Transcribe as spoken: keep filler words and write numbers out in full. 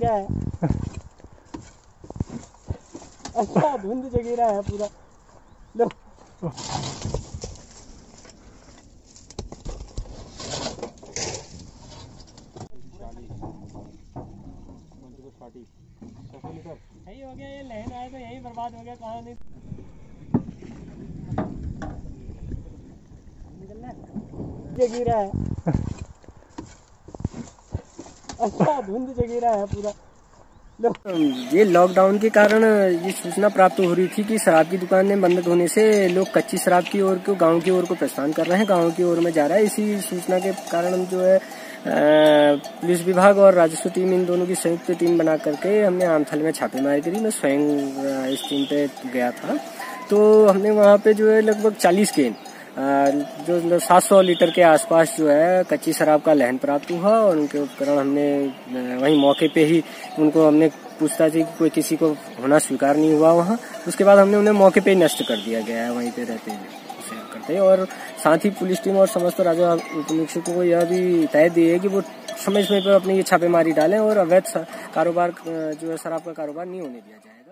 गिरा है। अच्छा धुंध से गिरा है पूरा। लो यही हो गया, ये लहन आए तो यही बर्बाद हो गया। कहाँ नहीं ये गिरा है। अच्छा धुंध से गिरा है पूरा। ये लॉकडाउन के कारण ये सूचना प्राप्त हो रही थी कि शराब की दुकानें बंद होने से लोग कच्ची शराब की ओर को गांव की ओर को प्रस्थान कर रहे हैं, गांव की ओर में जा रहा है। इसी सूचना के कारण जो है पुलिस विभाग और राजस्व टीम, इन दोनों की संयुक्त टीम बना करके हमने आमथल में छापेमारी करी। मैं स्वयं इस टीम पे गया था, तो हमने वहाँ पे जो है लगभग चालीस केन जो सात सौ लीटर के आसपास जो है कच्ची शराब का लहन प्राप्त हुआ, और उनके उपकरण हमने वहीं मौके पे ही उनको हमने पूछताछ की, कोई किसी को होना स्वीकार नहीं हुआ वहाँ। उसके बाद हमने उन्हें मौके पे ही नष्ट कर दिया गया है वहीं पे रहते हुए करते। और साथ ही पुलिस टीम और समस्त राजा उप निरीक्षकों को यह भी तय दी है कि वो समय समय पर अपनी ये छापेमारी डालें और अवैध कारोबार जो है शराब का कारोबार नहीं होने दिया जाए।